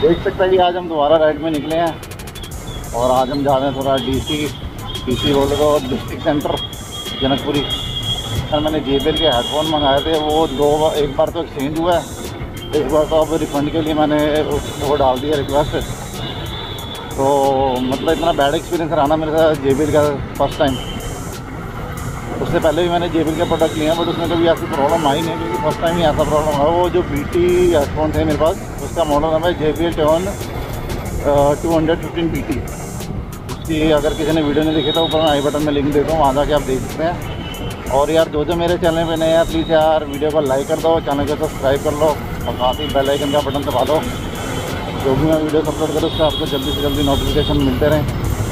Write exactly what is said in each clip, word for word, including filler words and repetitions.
देख सकते हैं कि आज हम दोबारा राइड में निकले हैं और आज हम जा रहे हैं थोड़ा डीसी डीसी बोले तो डिस्ट्रिक्ट सेंटर जनकपुरी। सर मैंने जे बी एल के हेडफोन मंगाए थे, वो दो एक बार तो एक्सचेंज हुआ है, एक बार तो अब रिफंड के लिए मैंने वो डाल दिया रिक्वेस्ट। तो मतलब इतना बैड एक्सपीरियंस रहा ना मेरे साथ जे बी एल का फर्स्ट टाइम। उससे पहले भी मैंने जे बी एल के प्रोडक्ट लिए हैं बट उसमें कभी ऐसी प्रॉब्लम आई नहीं, क्योंकि फर्स्ट टाइम ही ऐसा प्रॉब्लम हुआ। वो जो बी टी हेडफोन थे मेरे पास, उसका मॉडल नंबर है J B L tune two hundred fifteen B T. उसकी अगर किसी ने वीडियो नहीं देखी तो ऊपर मैं आई बटन में लिंक देता हूँ, वहाँ जाके आप देख सकते हैं। और यार जो जो मेरे चैनल पे नए हैं प्लीज़ यार वीडियो को लाइक कर दो, चैनल को सब्सक्राइब कर लो और साथ ही बेल आइकन का बटन दबा दो। जो भी मैं वीडियो अपलोड करूँ उससे आपको जल्दी से जल्दी नोटिफिकेशन मिलते रहें।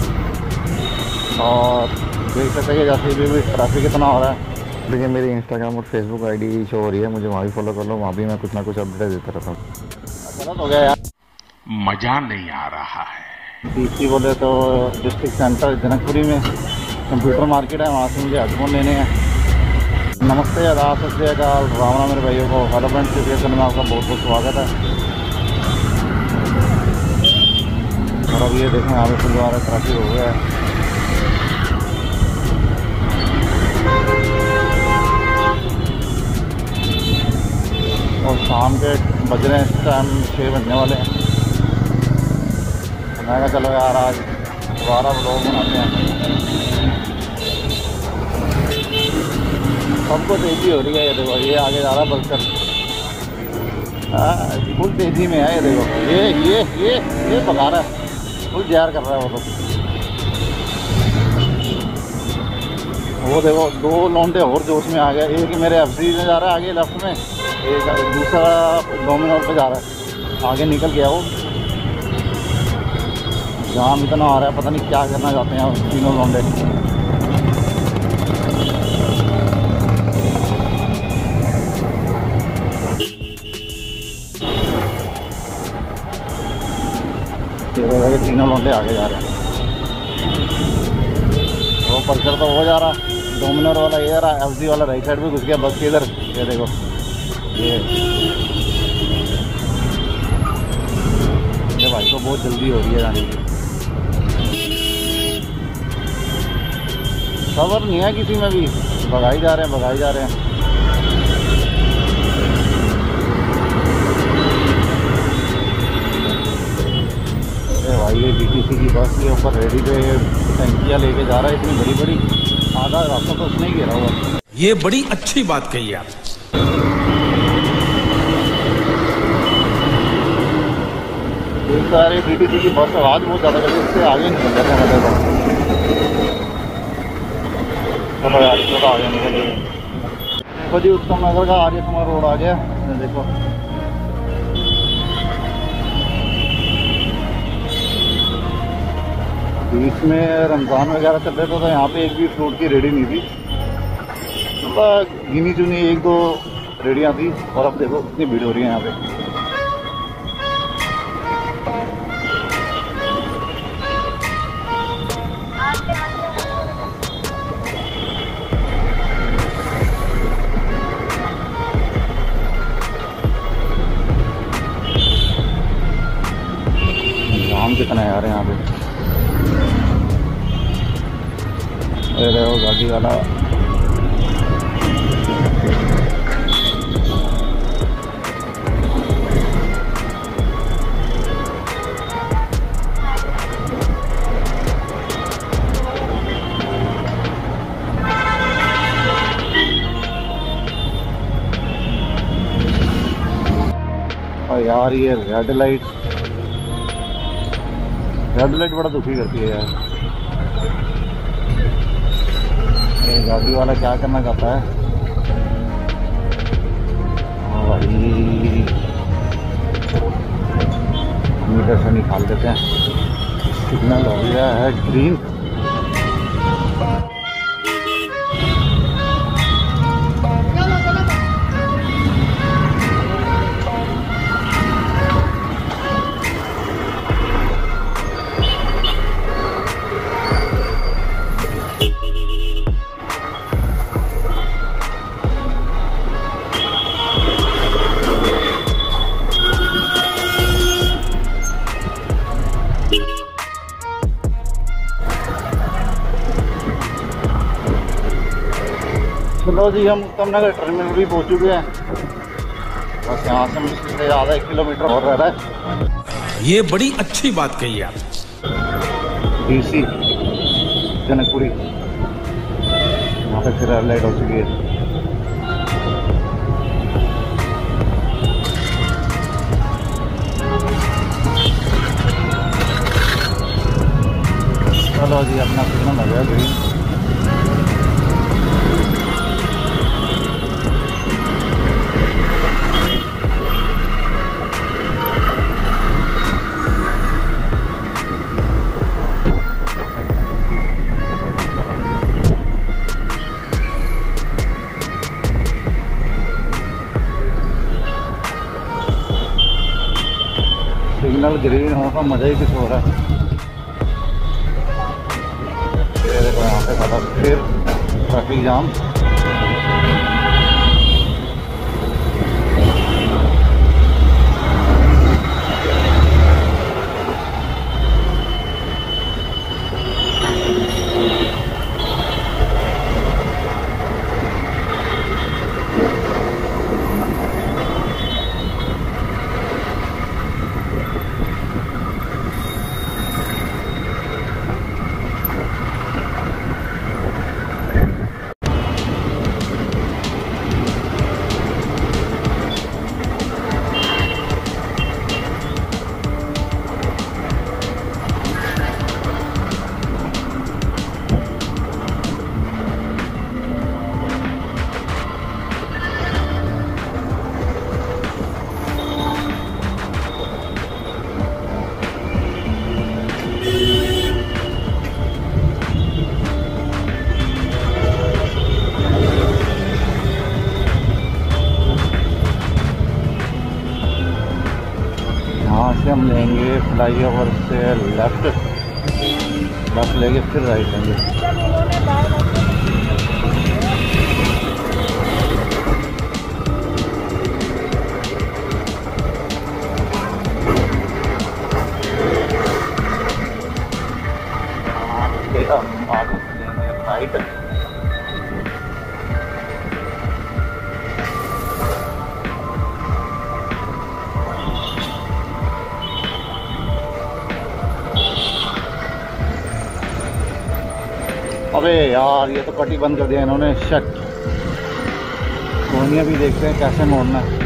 और देख सकते हैं कि जैसे भी, भी ट्रैफिक इतना हो रहा है। देखिए मेरी इंस्टाग्राम और फेसबुक आईडी शो हो रही है, मुझे वहाँ भी फॉलो कर लो, वहाँ भी मैं कुछ ना कुछ अपडेट देता रहता हूँ। गलत हो गया यार, मज़ा नहीं आ रहा है। डीसी बोले तो डिस्ट्रिक्ट सेंटर जनकपुरी में कंप्यूटर मार्केट है, वहाँ से मुझे हेडफोन लेने हैं। नमस्ते, आदाब, सत श्री अकाल, राम राम मेरे भाइयों को। हेलो फ्रेंड्स, इस चैनल में आपका बहुत बहुत स्वागत है। और अब ये देखें आगे से दोबारा ट्रैफिक हो गया है। और शाम के बज रहे हैं इस टाइम छः बजने वाले हैं। तो मैं चलो यार आज दोबारा व्लॉग बनाते हैं। सबको तेज़ी हो रही है, ये देखो ये आगे जा रहा है बल्कर, फुल तेज़ी में है। ये देखो ये ये ये ये भगा रहा है, फुल जार कर रहा है वो। तो वो देखो दो लौंडे और जोश में आ गया। एक मेरे एफ सी में जा रहा है आगे लेफ्ट में, एक दूसरा डोमिनोर पे जा रहा है, आगे निकल गया वो। जाम इतना आ रहा है, पता नहीं क्या करना चाहते हैं तीनों लौंडे। तीनों लौंडे आगे जा रहे हैं। वो पल्सर तो वो जा रहा, डोमिनोर वाला ये जा रहा, एफ सी वाला राइट साइड पे घुस गया बस के इधर। ये देखो ये ये भाई को बहुत जल्दी हो रही है जाने की, खबर नहीं है किसी में भी, भगाई जा रहे हैं भगाई जा रहे हैं। भाई ये डी टी सी की बस के ऊपर रेडी पे टंकियाँ लेके जा रहा है इतनी बड़ी बड़ी, आधा रास्ता तो उसने ही घेरा हुआ। ये बड़ी अच्छी बात कही आप। एक सारे डी टी सी की बस आवाज़ बहुत ज़्यादा करती है, इससे आगे निकल जाते हैं। चलो यार इसको आगे निकल गए। देखो जी उत्तम नगर का आर्य समार रोड आ गया। देखो बीच में रमज़ान वगैरह चल रहे थे तो यहाँ पे एक भी फ्रूट की रेडी नहीं थी, मतलब गिनी चुनी एक दो रेडियाँ थी। और अब देखो कितनी भीड़ हो रही है यहाँ पे। जाम कितना है यार यहाँ पे। ये देखो गाड़ी वाला और यार ये रेड लाइट रेड लाइट बड़ा दुखी करती है यार। ये गाड़ी वाला क्या करना चाहता है भाई, मीटर से निकाल देते हैं। सिग्नल हो गया है ग्रीन। चलो जी, हम उत्तम नगर टर्मिनल भी पहुँच चुके हैं। बस यहाँ से मुश्किल से आधा एक किलोमीटर और रह रहा है। ये बड़ी अच्छी बात कही आप। डीसी जनकपुरी, यहाँ पे फिर रेड लाइट हो चुकी है। चलो जी, अपना सिग्नल हो गया ग्रीन। सिग्नल ग्रीन होने का मज़ा ही कुछ हो रहा है। ये देखो यहाँ पे खड़ा फिर ट्रैफिक जाम। यहाँ से हम लेंगे फ्लाई ओवर से लेफ्ट, लेफ्ट लेके फिर राइट लेंगे। राइट अबे यार, ये तो पट्टी बंद कर दिया इन्होंने। शट, सोनिया भी देखते हैं कैसे मोड़ना है।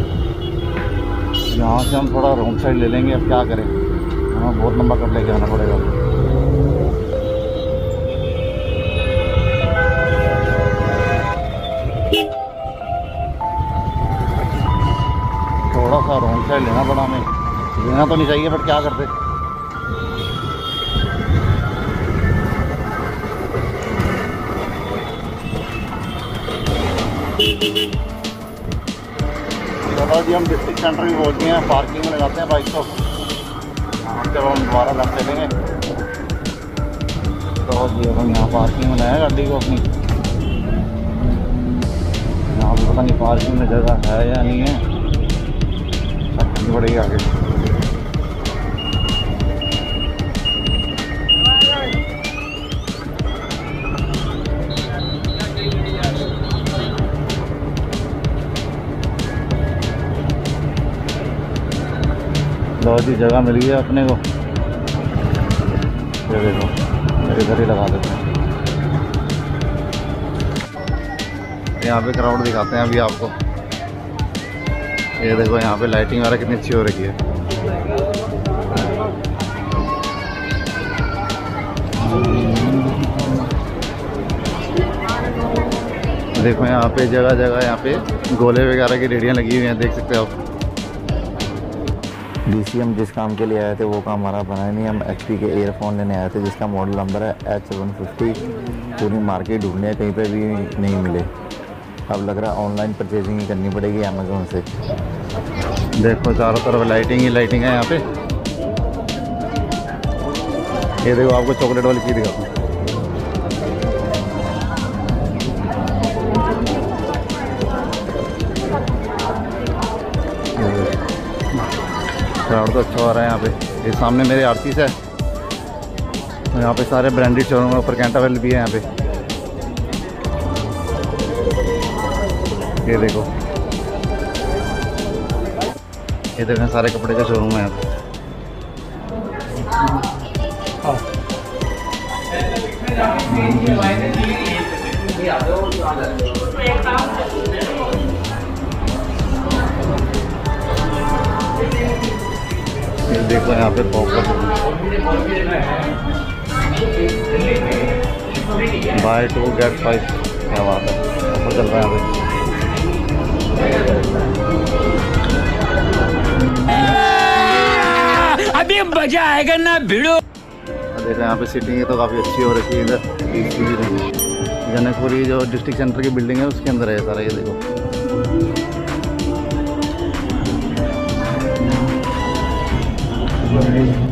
यहाँ से हम थोड़ा रोड साइड ले लेंगे। अब क्या करें, हमें बहुत लंबा कट लेके आना पड़ेगा। थोड़ा सा रोड साइड लेना पड़ा हमें। लेना तो नहीं चाहिए बट क्या करते। चलो जी, हम डिस्ट्रिक्ट सेंटर भी पहुँच गए हैं। पार्किंग में लगाते हैं बाइक को। जब हम दोबारा लेफ्ट लेंगे तो जी अब हम यहाँ पार्किंग में लाए गाड़ी को अपनी। यहाँ पर पता नहीं पार्किंग में जगह है या नहीं है, रखनी पड़ेगी आगे। लो जी, जगह मिल गई अपने को। ये देखो, इधर ही लगा देते हैं। यहाँ पे क्राउड दिखाते हैं अभी आपको। ये देखो यहाँ पे लाइटिंग वगैरह कितनी अच्छी हो रही है। देखो यहाँ पे जगह जगह यहाँ पे गोले वगैरह की रेडियाँ लगी हुई हैं, देख सकते हो आप। डीसी हम जिस काम के लिए आए थे वो काम हमारा बना नहीं। हम एचपी के ईयरफोन लेने आए थे जिसका मॉडल नंबर है एच वन फिफ्टी। पूरी मार्केट ढूंढने हैं, कहीं पे भी नहीं मिले। अब लग रहा है ऑनलाइन परचेजिंग ही करनी पड़ेगी अमेज़ोन से। देखो चारों तरफ लाइटिंग ही लाइटिंग है यहाँ पे। ये देखो आपको चॉकलेट वाली चीज़ दिखाता हूँ। क्राउड तो अच्छा हो रहा है यहाँ पे। ये सामने मेरे आरती है, यहाँ पे सारे ब्रांडेड शोरूम है। ऊपर कैंटावेल भी है यहाँ पे। ये देखो, ये देखें सारे कपड़े का शोरूम है यहाँ पे। ये देखो यहाँ पे popcorn, buy two get five, क्या बात है, ऑफर चल रहा है यहाँ पे। अभी मजा आएगा ना भिड़ो। देखो यहाँ पे सीटिंग तो काफ़ी अच्छी हो रखी है इधर। जनकपुरी जो डिस्ट्रिक्ट सेंटर की बिल्डिंग है उसके अंदर है सारा, ये देखो।